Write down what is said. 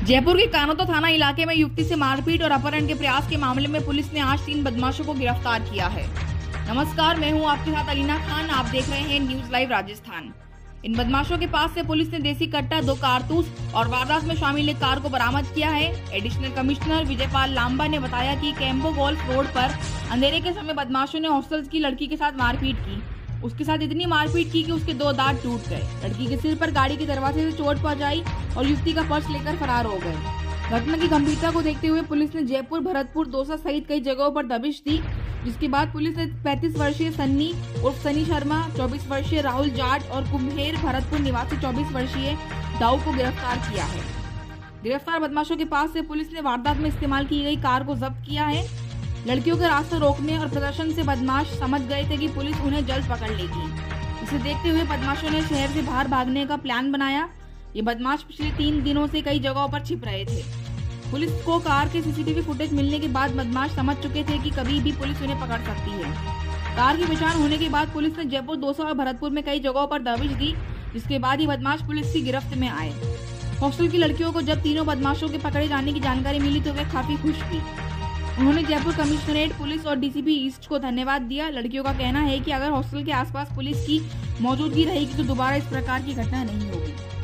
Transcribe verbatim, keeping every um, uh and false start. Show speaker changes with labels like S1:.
S1: जयपुर के कानोता थाना इलाके में युवती से मारपीट और अपहरण के प्रयास के मामले में पुलिस ने आज तीन बदमाशों को गिरफ्तार किया है। नमस्कार, मैं हूं आपके साथ अलीना खान। आप देख रहे हैं न्यूज लाइव राजस्थान। इन बदमाशों के पास से पुलिस ने देसी कट्टा, दो कारतूस और वारदात में शामिल एक कार को बरामद किया है। एडिशनल कमिश्नर विजयपाल लांबा ने बताया कि कैंपो गोल्फ रोड पर अंधेरे के समय बदमाशों ने हॉस्टल की लड़की के साथ मारपीट की। उसके साथ इतनी मारपीट की कि उसके दो दांत टूट गए। लड़की के सिर पर गाड़ी के दरवाजे से चोट पहुंच आई और युवती का पर्स लेकर फरार हो गए। घटना की गंभीरता को देखते हुए पुलिस ने जयपुर, भरतपुर, दौसा सहित कई जगहों पर दबिश दी, जिसके बाद पुलिस ने पैंतीस वर्षीय सन्नी उर्फ सनी शर्मा, चौबीस वर्षीय राहुल जाट और कुम्हेर भरतपुर निवासी चौबीस वर्षीय दाऊ को गिरफ्तार किया है। गिरफ्तार बदमाशों के पास से पुलिस ने वारदात में इस्तेमाल की गई कार को जब्त किया है। लड़कियों का रास्ता रोकने और प्रदर्शन से बदमाश समझ गए थे कि पुलिस उन्हें जल्द पकड़ लेगी। इसे देखते हुए बदमाशों ने शहर से बाहर भागने का प्लान बनाया। ये बदमाश पिछले तीन दिनों से कई जगहों पर छिप रहे थे। पुलिस को कार के सीसीटीवी फुटेज मिलने के बाद बदमाश समझ चुके थे कि कभी भी पुलिस उन्हें पकड़ सकती है। कार की पहचान होने के बाद पुलिस ने जयपुर, दौसा और भरतपुर में कई जगहों पर दबिश दी, जिसके बाद ही बदमाश पुलिस की गिरफ्त में आए। हॉस्टल की लड़कियों को जब तीनों बदमाशों के पकड़े जाने की जानकारी मिली तो वे काफी खुश थी। उन्होंने जयपुर कमिश्नरेट पुलिस और डीसीपी ईस्ट को धन्यवाद दिया। लड़कियों का कहना है कि अगर हॉस्टल के आसपास पुलिस की मौजूदगी रहेगी तो दोबारा इस प्रकार की घटना नहीं होगी।